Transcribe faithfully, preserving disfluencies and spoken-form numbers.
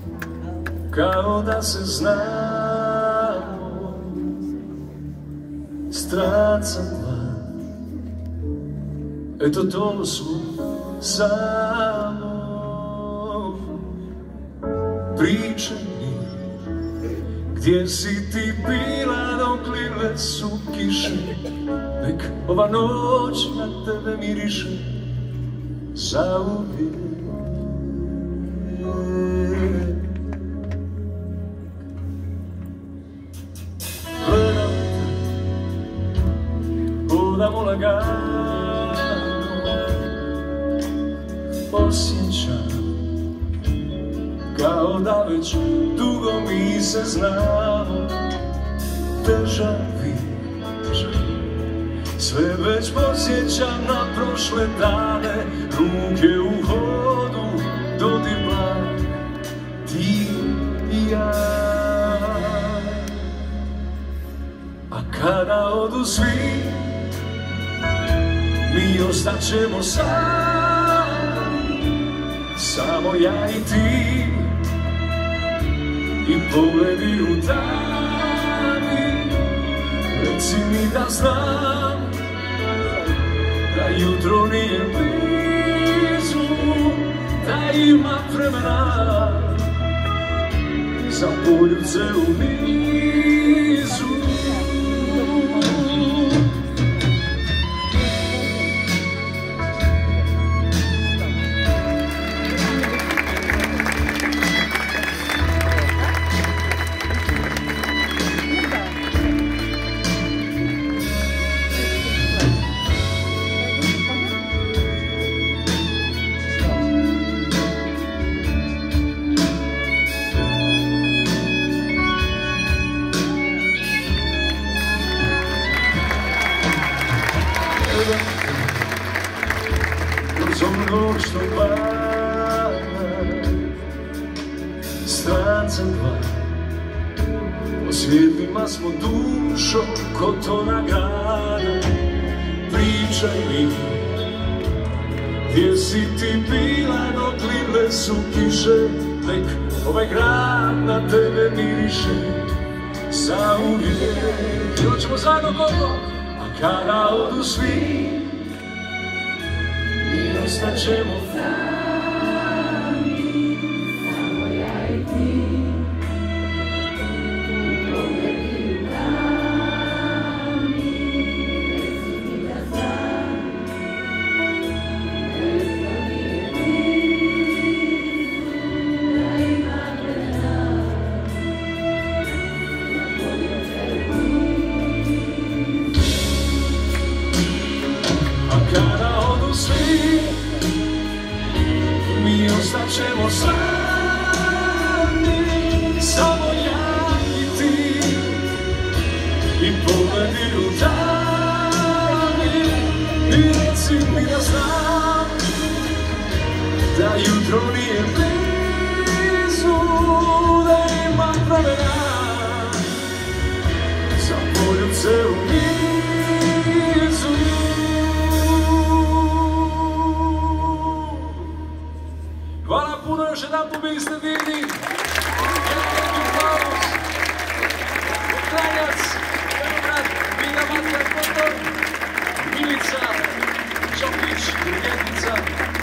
kao da se znamo, stranca dva. Eto to smo samo priče mi, gdje si ti bila dok lile su kiše, nek ova noć na tebe miriše zauvijek. Gledam te, hodamo lagano, osjećam kao da već dugo mi se znamo. Déjà vu, sve već posjećam na prošle dane, ruke u hodu, dodir blag, ti i ja. A kada odu svi, mi ostaćemo sami, samo ja i ti, i pogledi u tami. Reci mi da znam da jutro nije blizu, da ima vremena za poljubce u nizu. Kroz ono što pada, stranca dva, po svijetlima smo dušom ko to nagana. Pričaj mi, gdje si ti bila dok lile su kiše, nek ovaj grad na tebe miriše zauvijek. I hoćemo zajedno koliko? A kada odu svi, mi ostaćemo sami, samo ja i ti, i pogledi u tami. Reci mi da znam da jutro nije blizu, da ima vremena za poljubce u nizu. A kada odu svi, mi ostaćemo sami, samo ja i ti, i pogledi u tami. I reci mi da znam da jutro nije blizu, da ima vremena za poljubce u nizu. Hvala puno, još jedan po bili ste divni. Jedan aplauz. Kranjac, Beograd, Milja Matka, Kotor, Milica, Čopić, Ljetnica.